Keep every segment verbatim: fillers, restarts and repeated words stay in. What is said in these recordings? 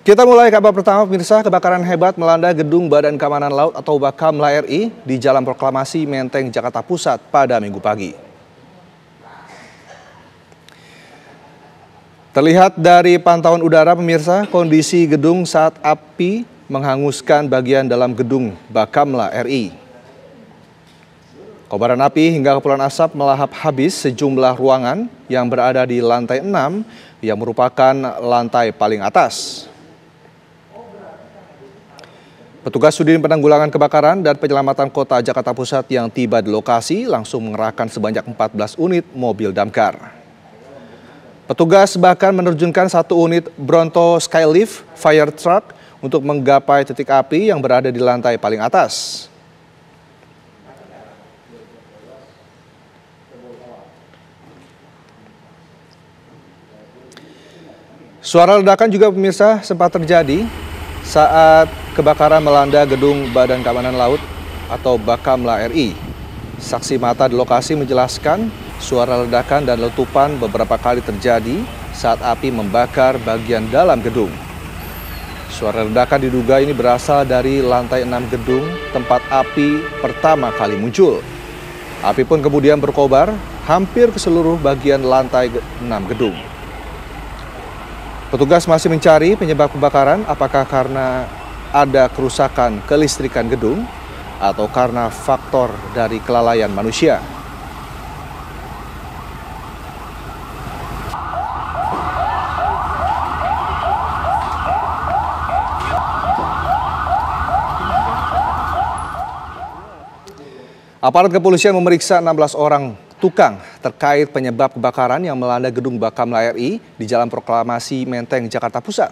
Kita mulai kabar pertama, pemirsa. Kebakaran hebat melanda gedung Badan Keamanan Laut atau Bakamla R I di Jalan Proklamasi Menteng, Jakarta Pusat pada Minggu pagi. Terlihat dari pantauan udara, pemirsa, kondisi gedung saat api menghanguskan bagian dalam gedung Bakamla R I. Kobaran api hingga kepulan asap melahap habis sejumlah ruangan yang berada di lantai enam yang merupakan lantai paling atas. Petugas Sudin Penanggulangan Kebakaran dan Penyelamatan Kota Jakarta Pusat yang tiba di lokasi langsung mengerahkan sebanyak empat belas unit mobil damkar. Petugas bahkan menerjunkan satu unit Bronto Skylift Fire Truck untuk menggapai titik api yang berada di lantai paling atas. Suara ledakan juga, pemirsa, sempat terjadi saat kebakaran melanda gedung Badan Keamanan Laut atau Bakamla R I. Saksi mata di lokasi menjelaskan suara ledakan dan letupan beberapa kali terjadi saat api membakar bagian dalam gedung. Suara ledakan diduga ini berasal dari lantai enam gedung tempat api pertama kali muncul. Api pun kemudian berkobar hampir ke seluruh bagian lantai enam gedung. Petugas masih mencari penyebab kebakaran, apakah karena ada kerusakan kelistrikan gedung atau karena faktor dari kelalaian manusia. Aparat kepolisian memeriksa enam belas orang tukang terkait penyebab kebakaran yang melanda gedung Bakamla R I di Jalan Proklamasi Menteng, Jakarta Pusat.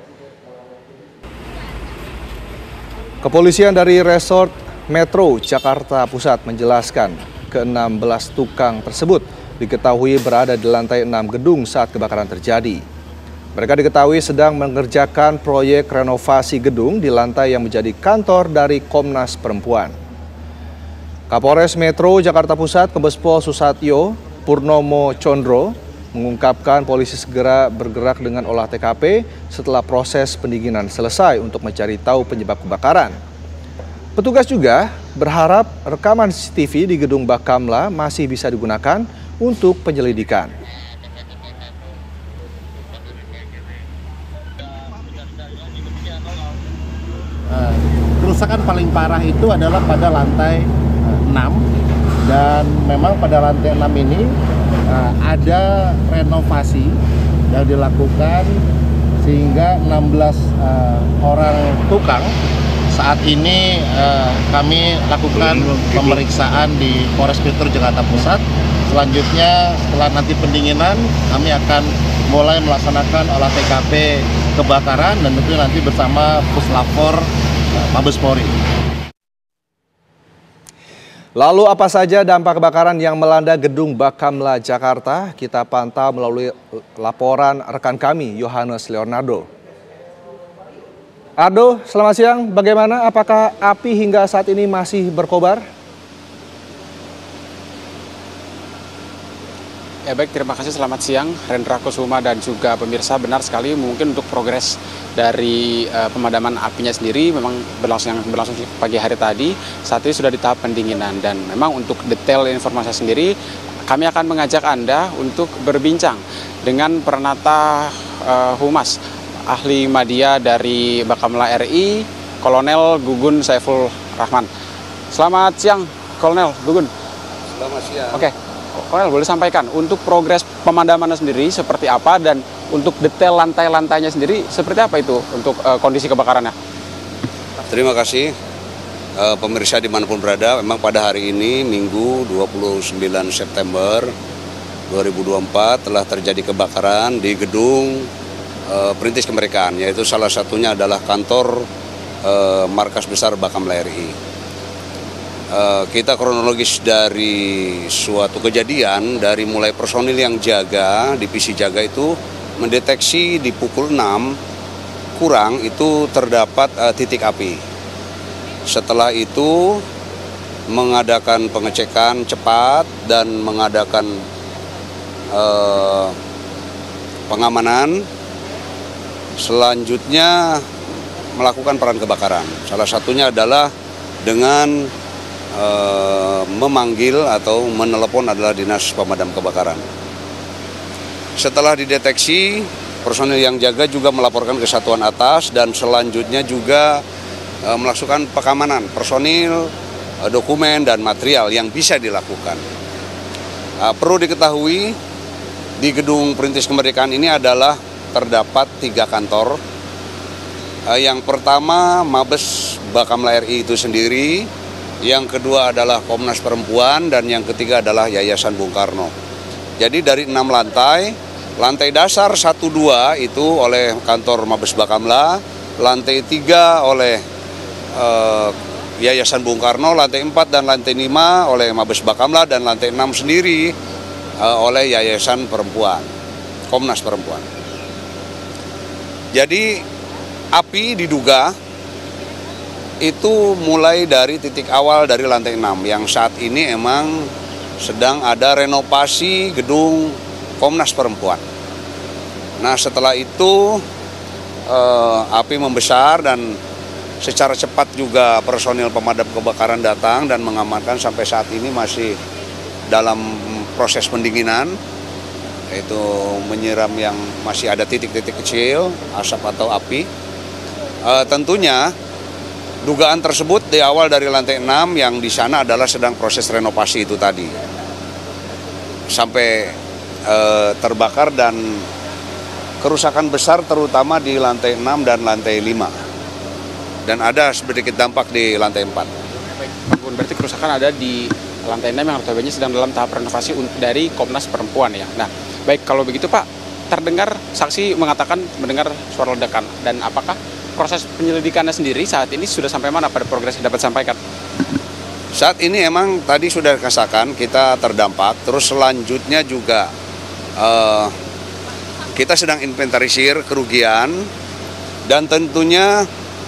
Kepolisian dari Resort Metro Jakarta Pusat menjelaskan ke enam belas tukang tersebut diketahui berada di lantai enam gedung saat kebakaran terjadi. Mereka diketahui sedang mengerjakan proyek renovasi gedung di lantai yang menjadi kantor dari Komnas Perempuan. Kapolres Metro Jakarta Pusat Kombes Pol Susatyo Purnomo Condro mengungkapkan polisi segera bergerak dengan olah T K P setelah proses pendinginan selesai untuk mencari tahu penyebab kebakaran. Petugas juga berharap rekaman C C T V di gedung Bakamla masih bisa digunakan untuk penyelidikan. Kerusakan paling parah itu adalah pada lantai enam, dan memang pada lantai enam ini uh, ada renovasi yang dilakukan sehingga enam belas uh, orang tukang saat ini uh, kami lakukan pemeriksaan di Polres Metro Jakarta Pusat. Selanjutnya setelah nanti pendinginan kami akan mulai melaksanakan olah T K P kebakaran dan tentu nanti bersama Puslapor uh, Mabes Polri. Lalu apa saja dampak kebakaran yang melanda gedung Bakamla Jakarta? Kita pantau melalui laporan rekan kami, Yohanes Leonardo. Ardo, selamat siang. Bagaimana? Apakah api hingga saat ini masih berkobar? Ya baik, terima kasih. Selamat siang, Rendra Kusuma dan juga pemirsa. Benar sekali, mungkin untuk progres dari uh, pemadaman apinya sendiri memang berlangsung yang berlangsung pagi hari tadi. Saat ini sudah di tahap pendinginan, dan memang untuk detail informasi sendiri kami akan mengajak Anda untuk berbincang dengan Peranata uh, Humas Ahli Media dari Bakamla R I, Kolonel Gugun Saiful Rahman. Selamat siang, Kolonel Gugun. Selamat siang. Oke. Kolonel, boleh sampaikan untuk progres pemadamannya sendiri seperti apa, dan untuk detail lantai-lantainya sendiri seperti apa itu untuk uh, kondisi kebakarannya? Terima kasih uh, pemirsa dimanapun berada. Memang pada hari ini Minggu dua puluh sembilan September dua ribu dua puluh empat telah terjadi kebakaran di gedung uh, Perintis Kemerdekaan, yaitu salah satunya adalah kantor uh, markas besar Bakamla R I. Uh, kita kronologis dari suatu kejadian, dari mulai personil yang jaga, divisi jaga itu mendeteksi di pukul enam kurang itu terdapat uh, titik api. Setelah itu mengadakan pengecekan cepat dan mengadakan uh, pengamanan selanjutnya melakukan peran kebakaran. Salah satunya adalah dengan e, memanggil atau menelepon adalah dinas pemadam kebakaran. Setelah dideteksi, personil yang jaga juga melaporkan ke satuan atas dan selanjutnya juga e, melakukan pengamanan personil, e, dokumen dan material yang bisa dilakukan. E, perlu diketahui di Gedung Perintis Kemerdekaan ini adalah terdapat tiga kantor. Yang pertama Mabes Bakamla R I itu sendiri, yang kedua adalah Komnas Perempuan, dan yang ketiga adalah Yayasan Bung Karno. Jadi dari enam lantai, lantai dasar satu dua itu oleh kantor Mabes Bakamla, lantai tiga oleh eh, Yayasan Bung Karno, lantai empat dan lantai lima oleh Mabes Bakamla, dan lantai enam sendiri eh, oleh Yayasan Perempuan, Komnas Perempuan. Jadi api diduga itu mulai dari titik awal dari lantai enam yang saat ini emang sedang ada renovasi gedung Komnas Perempuan. Nah setelah itu eh, api membesar dan secara cepat juga personil pemadam kebakaran datang dan mengamankan. Sampai saat ini masih dalam proses pendinginan, yaitu menyiram yang masih ada titik-titik kecil asap atau api. E, tentunya dugaan tersebut di awal dari lantai enam yang di sana adalah sedang proses renovasi itu tadi. Sampai e, terbakar dan kerusakan besar terutama di lantai enam dan lantai lima. Dan ada sedikit dampak di lantai empat. Baik, Pak Gun, berarti kerusakan ada di lantai enam yang notabene sedang dalam tahap renovasi dari Komnas Perempuan ya. Nah, baik kalau begitu Pak, terdengar saksi mengatakan mendengar suara ledakan, dan apakah proses penyelidikannya sendiri saat ini sudah sampai mana pada progres yang dapat disampaikan? Saat ini emang tadi sudah dikasahkan kita terdampak, terus selanjutnya juga eh, kita sedang inventarisir kerugian, dan tentunya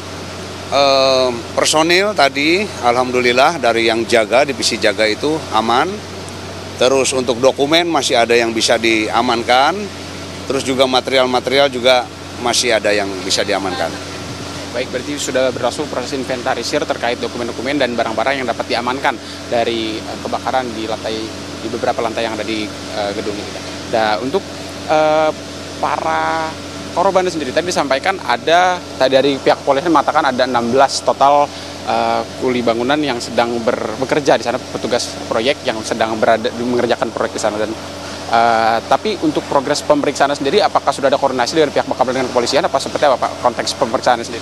eh, personil tadi alhamdulillah dari yang jaga, divisi jaga itu aman. Terus untuk dokumen masih ada yang bisa diamankan, terus juga material-material juga masih ada yang bisa diamankan. Baik, berarti sudah berlangsung proses inventarisir terkait dokumen-dokumen dan barang-barang yang dapat diamankan dari uh, kebakaran di lantai di beberapa lantai yang ada di uh, gedung ini. Nah, untuk uh, para korban sendiri tadi disampaikan ada tadi dari pihak polisi mengatakan ada enam belas total uh, kuli bangunan yang sedang ber, bekerja di sana, petugas proyek yang sedang berada mengerjakan proyek di sana. Dan Uh, tapi untuk progres pemeriksaan sendiri, apakah sudah ada koordinasi dengan pihak Bakamla dengan kepolisian, apa seperti apa Pak konteks pemeriksaan sendiri?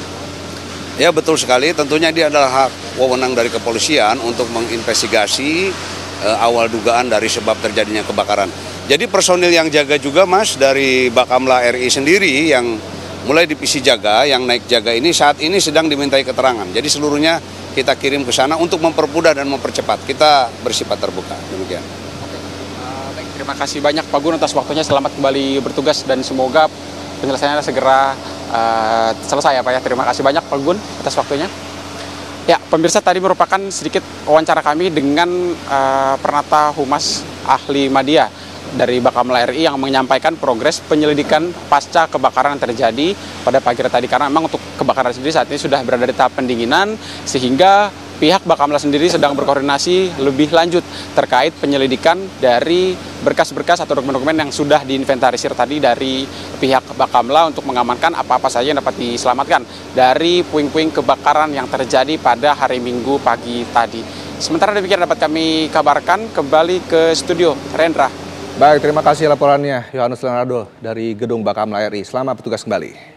Ya betul sekali, tentunya dia adalah hak wewenang dari kepolisian untuk menginvestigasi uh, awal dugaan dari sebab terjadinya kebakaran. Jadi personil yang jaga juga Mas dari Bakamla R I sendiri yang mulai divisi jaga, yang naik jaga ini saat ini sedang dimintai keterangan. Jadi seluruhnya kita kirim ke sana untuk mempermudah dan mempercepat. Kita bersifat terbuka, demikian. Terima kasih banyak Pak Gun atas waktunya, selamat kembali bertugas dan semoga penyelesaiannya segera uh, selesai ya Pak ya. Terima kasih banyak Pak Gun atas waktunya. Ya pemirsa, tadi merupakan sedikit wawancara kami dengan uh, Pernata Humas Ahli Madya dari Bakamla R I yang menyampaikan progres penyelidikan pasca kebakaran yang terjadi pada pagi tadi. Karena memang untuk kebakaran sendiri saat ini sudah berada di tahap pendinginan, sehingga pihak Bakamla sendiri sedang berkoordinasi lebih lanjut terkait penyelidikan dari berkas-berkas atau dokumen-dokumen yang sudah diinventarisir tadi dari pihak Bakamla untuk mengamankan apa-apa saja yang dapat diselamatkan dari puing-puing kebakaran yang terjadi pada hari Minggu pagi tadi. Sementara demikian dapat kami kabarkan, kembali ke studio Rendra. Baik, terima kasih laporannya Yohanes Leonardo dari Gedung Bakamla R I. Selamat bertugas kembali.